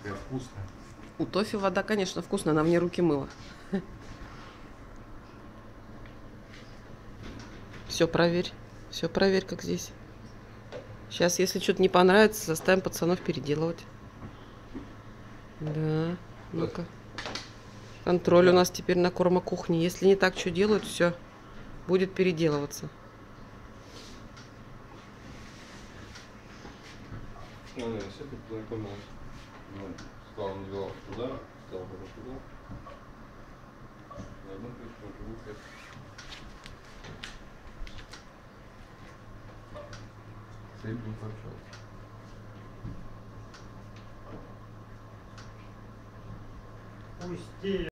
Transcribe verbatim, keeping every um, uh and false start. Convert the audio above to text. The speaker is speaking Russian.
такая вкусная. У Тофи вода, конечно, вкусная, она мне руки мыла. Все проверь. Все проверь, как здесь. Сейчас, если что-то не понравится, заставим пацанов переделывать. Да. Ну-ка. Контроль у нас теперь на кормокухне. Если не так, что делают, все. Будет переделываться. Ну, не, все тут познакомилась. Ну, сказал, он вел туда, сказал, потом туда. На одну крышку, на другую крышку. С этим пообщался. Пусти.